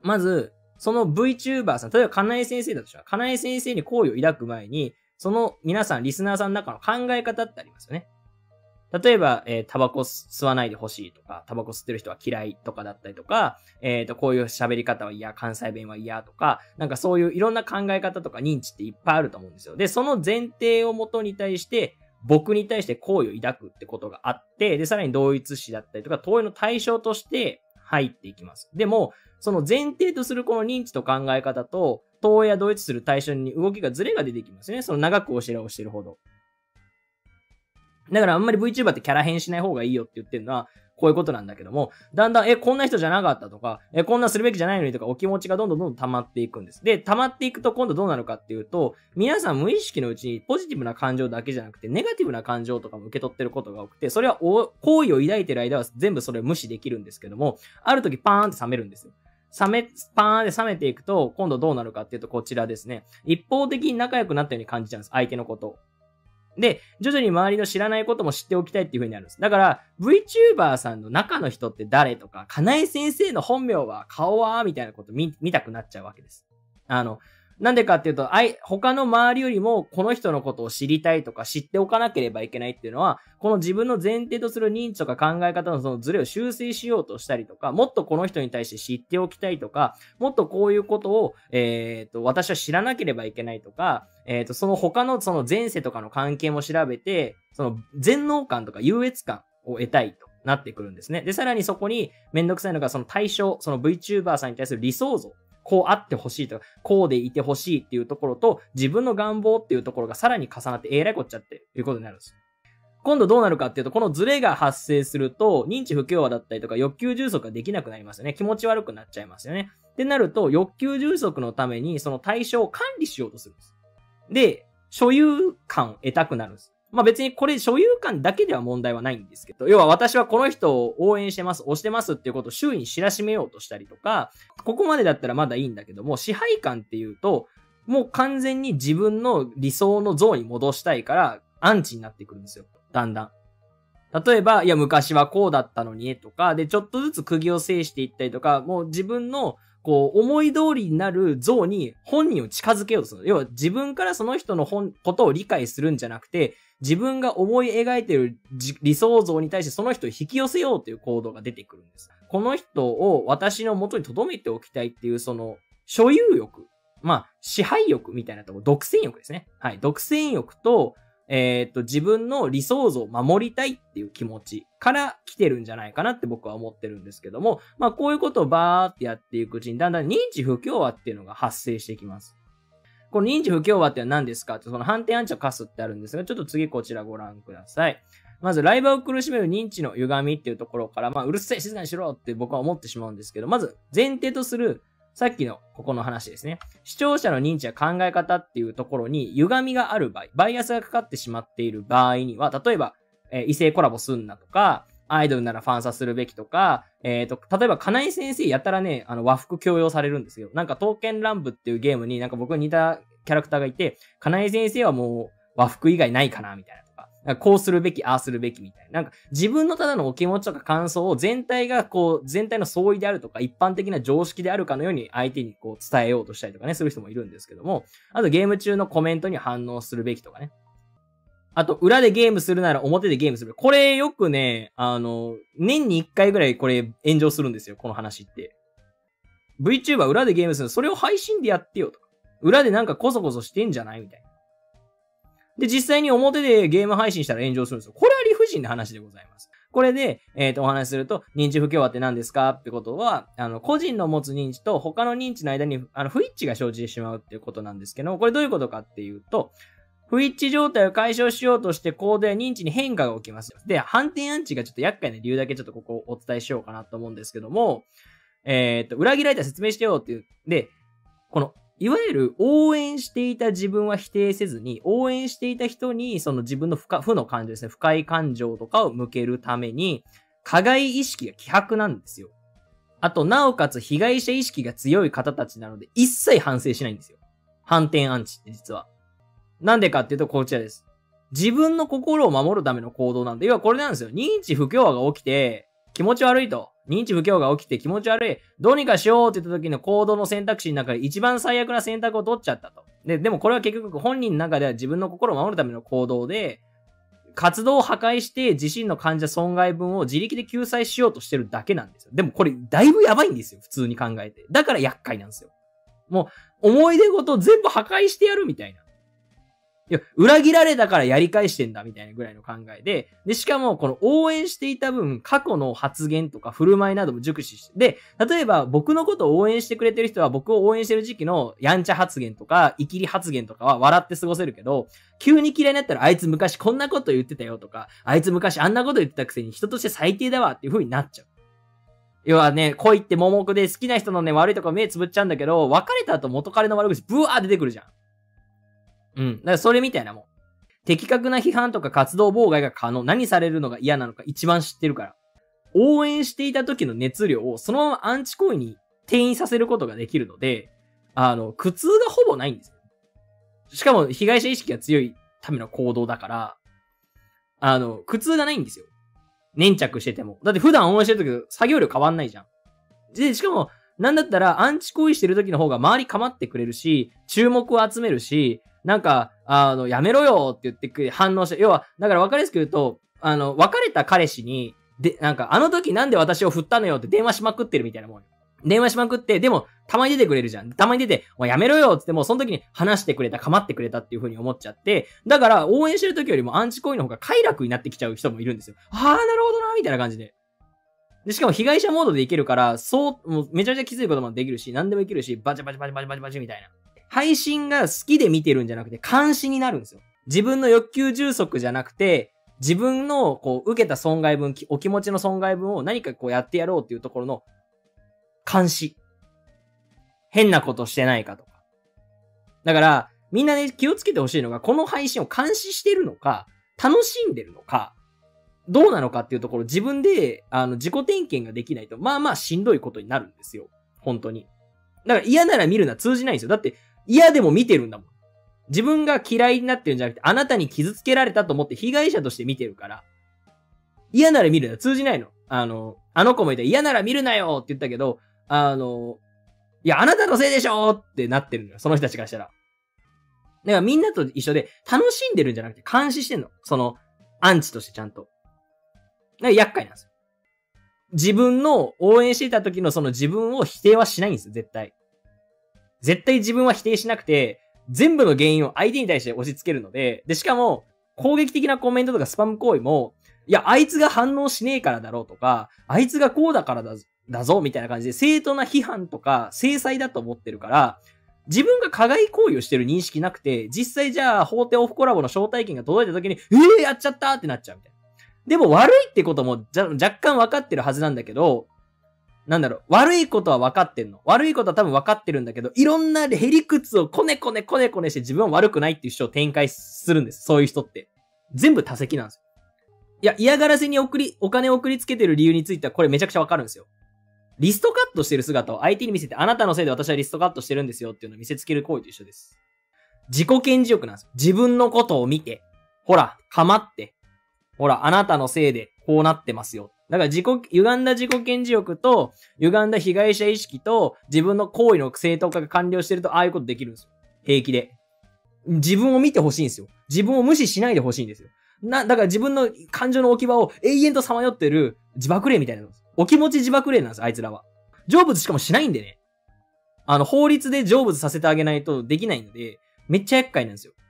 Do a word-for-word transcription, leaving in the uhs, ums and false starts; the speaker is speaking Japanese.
まず、その VTuber さん、例えば、かなえ先生だとしたら、かなえ先生に好意を抱く前に、その皆さん、リスナーさんの中の考え方ってありますよね。例えば、えー、タバコ吸わないでほしいとか、タバコ吸ってる人は嫌いとかだったりとか、えっと、こういう喋り方は嫌、関西弁は嫌とか、なんかそういういろんな考え方とか認知っていっぱいあると思うんですよ。で、その前提をもとに対して、僕に対して好意を抱くってことがあって、で、さらに同一視だったりとか、投影の対象として入っていきます。でも、その前提とするこの認知と考え方と、投影や同一する対象に動きがズレが出てきますね。その長くお知らをしてるほど。だからあんまり VTuber ってキャラ変しない方がいいよって言ってるのは、こういうことなんだけども、だんだん、え、こんな人じゃなかったとか、え、こんなするべきじゃないのにとか、お気持ちがどんどんどんどん溜まっていくんです。で、溜まっていくと今度どうなるかっていうと、皆さん無意識のうちにポジティブな感情だけじゃなくて、ネガティブな感情とかも受け取ってることが多くて、それは好意を抱いてる間は全部それを無視できるんですけども、ある時パーンって冷めるんですよ。冷め、パーンって冷めていくと、今度どうなるかっていうと、こちらですね。一方的に仲良くなったように感じちゃうんです。相手のことを。で、徐々に周りの知らないことも知っておきたいっていう風になるんです。だから、VTuber さんの中の人って誰とか、かなえ先生の本名は、顔はみたいなこと見、見たくなっちゃうわけです。あの、なんでかっていうと、あい、他の周りよりも、この人のことを知りたいとか、知っておかなければいけないっていうのは、この自分の前提とする認知とか考え方のそのズレを修正しようとしたりとか、もっとこの人に対して知っておきたいとか、もっとこういうことを、えっと、私は知らなければいけないとか、えっと、その他のその前世とかの関係も調べて、その全能感とか優越感を得たいとなってくるんですね。で、さらにそこにめんどくさいのがその対象、その VTuber さんに対する理想像。こうあってほしいとか、こうでいてほしいっていうところと、自分の願望っていうところがさらに重なって、えらいこっちゃっていうことになるんです。今度どうなるかっていうと、このズレが発生すると、認知不協和だったりとか、欲求充足ができなくなりますよね。気持ち悪くなっちゃいますよね。ってなると、欲求充足のために、その対象を管理しようとするんです。で、所有感を得たくなるんです。まあ別にこれ所有感だけでは問題はないんですけど、要は私はこの人を応援してます、推してますっていうことを周囲に知らしめようとしたりとか、ここまでだったらまだいいんだけども、支配感っていうと、もう完全に自分の理想の像に戻したいから、アンチになってくるんですよ。だんだん。例えば、いや昔はこうだったのにとか、で、ちょっとずつ釘を制していったりとか、もう自分のこう、思い通りになる像に本人を近づけようとする。要は自分からその人の本、ことを理解するんじゃなくて、自分が思い描いている理想像に対してその人を引き寄せようという行動が出てくるんです。この人を私の元に留めておきたいっていうその所有欲。まあ、支配欲みたいなところ、独占欲ですね。はい。独占欲と、えーっと、自分の理想像を守りたいっていう気持ちから来てるんじゃないかなって僕は思ってるんですけども、まあ、こういうことをバーってやっていくうちに、だんだん認知不協和っていうのが発生してきます。この認知不協和ってのは何ですかって、その反転アンチを課すってあるんですが、ちょっと次こちらご覧ください。まず、ライバーを苦しめる認知の歪みっていうところから、まあ、うるせえ、静かにしろって僕は思ってしまうんですけど、まず、前提とする、さっきのここの話ですね。視聴者の認知や考え方っていうところに歪みがある場合、バイアスがかかってしまっている場合には、例えば、えー、異性コラボすんなとか、アイドルならファンサするべきとか、えっと、例えば、金井先生やたらね、あの、和服強要されるんですよ。なんか、刀剣乱舞っていうゲームになんか僕に似たキャラクターがいて、金井先生はもう和服以外ないかなみたいなとか、なんかこうするべき、ああするべきみたいな。なんか自分のただのお気持ちとか感想を全体がこう、全体の相違であるとか、一般的な常識であるかのように相手にこう伝えようとしたりとかね、する人もいるんですけども、あとゲーム中のコメントに反応するべきとかね。あと、裏でゲームするなら表でゲームする。これよくね、あの、年に一回ぐらいこれ炎上するんですよ、この話って。VTuber 裏でゲームするの、それを配信でやってよとか。裏でなんかコソコソしてんじゃないみたいな。で、実際に表でゲーム配信したら炎上するんですよ。これは理不尽な話でございます。これで、えっと、お話しすると、認知不協和って何ですかってことは、あの、個人の持つ認知と他の認知の間に、あの、不一致が生じてしまうっていうことなんですけど、これどういうことかっていうと、不一致状態を解消しようとして行動や認知に変化が起きます。で、反転アンチがちょっと厄介な理由だけちょっとここをお伝えしようかなと思うんですけども、えっと、裏切られたら説明してよっていう。で、この、いわゆる応援していた自分は否定せずに、応援していた人にその自分の負負の感情ですね、不快感情とかを向けるために、加害意識が希薄なんですよ。あと、なおかつ被害者意識が強い方たちなので、一切反省しないんですよ。反転アンチって実は。なんでかっていうと、こちらです。自分の心を守るための行動なんで、要はこれなんですよ。認知不協和が起きて、気持ち悪いと。 認知不協が起きて気持ち悪い。どうにかしようって言った時の行動の選択肢の中で一番最悪な選択を取っちゃったと。で、でもこれは結局本人の中では自分の心を守るための行動で、活動を破壊して自身の患者損害分を自力で救済しようとしてるだけなんですよ。でもこれだいぶやばいんですよ。普通に考えて。だから厄介なんですよ。もう思い出ごと全部破壊してやるみたいな。いや、裏切られたからやり返してんだみたいなぐらいの考えで、で、しかもこの応援していた分、過去の発言とか振る舞いなども熟知して、で、例えば僕のことを応援してくれてる人は僕を応援してる時期のやんちゃ発言とか、イキリ発言とかは笑って過ごせるけど、急に嫌いになったらあいつ昔こんなこと言ってたよとか、あいつ昔あんなこと言ってたくせに人として最低だわっていう風になっちゃう。要はね、恋って盲目で好きな人のね、悪いとこ目つぶっちゃうんだけど、別れた後元彼の悪口ブワー出てくるじゃん。うん。だからそれみたいなもん。的確な批判とか活動妨害が可能。何されるのが嫌なのか一番知ってるから。応援していた時の熱量をそのままアンチ行為に転移させることができるので、あの、苦痛がほぼないんですよ。しかも被害者意識が強いための行動だから、あの、苦痛がないんですよ。粘着してても。だって普段応援してる時作業量変わんないじゃん。で、しかも、なんだったらアンチ行為してる時の方が周り構ってくれるし、注目を集めるし、なんか、あの、やめろよって言ってくれ、反応して、要は、だから分かりやすく言うと、あの、別れた彼氏に、で、なんか、あの時なんで私を振ったのよって電話しまくってるみたいなもんよ。電話しまくって、でも、たまに出てくれるじゃん。たまに出て、もうやめろよって言っても、その時に話してくれた、構ってくれたっていう風に思っちゃって、だから、応援してる時よりもアンチ行為の方が快楽になってきちゃう人もいるんですよ。あー、なるほどな、みたいな感じで。で、しかも被害者モードでいけるから、そう、もうめちゃめちゃ気づいこともできるし、何でもいけるし、バチバチバチバチバチバチみたいな。配信が好きで見てるんじゃなくて監視になるんですよ。自分の欲求充足じゃなくて、自分のこう受けた損害分、お気持ちの損害分を何かこうやってやろうっていうところの監視。変なことしてないかとか。だからみんなね気をつけてほしいのが、この配信を監視してるのか、楽しんでるのか、どうなのかっていうところ自分であの自己点検ができないと、まあまあしんどいことになるんですよ。本当に。だから嫌なら見るな通じないんですよ。だって嫌でも見てるんだもん。自分が嫌いになってるんじゃなくて、あなたに傷つけられたと思って被害者として見てるから。嫌なら見るな、通じないの。あの、あの子もいた嫌なら見るなよって言ったけど、あの、いや、あなたのせいでしょってなってるのよ。その人たちからしたら。だからみんなと一緒で、楽しんでるんじゃなくて監視してんの。その、アンチとしてちゃんと。だから厄介なんですよ。自分の応援していた時のその自分を否定はしないんですよ、絶対。絶対自分は否定しなくて、全部の原因を相手に対して押し付けるので、で、しかも、攻撃的なコメントとかスパム行為も、いや、あいつが反応しねえからだろうとか、あいつがこうだからだ、だぞ、みたいな感じで、正当な批判とか、制裁だと思ってるから、自分が加害行為をしてる認識なくて、実際じゃあ、法廷オフコラボの招待券が届いた時に、えー、やっちゃったってなっちゃうみたいな。でも悪いってこともじゃ若干分かってるはずなんだけど、なんだろう、悪いことは分かってんの。悪いことは多分分かってるんだけど、いろんなへりくつをこねこねこねこねして自分は悪くないっていう主張を展開するんです。そういう人って。全部多責なんですよ。いや、嫌がらせに送り、お金を送りつけてる理由についてはこれめちゃくちゃ分かるんですよ。リストカットしてる姿を相手に見せて、あなたのせいで私はリストカットしてるんですよっていうのを見せつける行為と一緒です。自己顕示欲なんですよ。自分のことを見て、ほら、かまって、ほら、あなたのせいでこうなってますよ。だから自己、歪んだ自己顕示欲と、歪んだ被害者意識と、自分の行為の正当化が完了してると、ああいうことできるんですよ。平気で。自分を見てほしいんですよ。自分を無視しないでほしいんですよ。な、だから自分の感情の置き場を永遠とさまよってる自爆霊みたいなのです。お気持ち自爆霊なんです、あいつらは。成仏しかもしないんでね。あの、法律で成仏させてあげないとできないので、めっちゃ厄介なんですよ。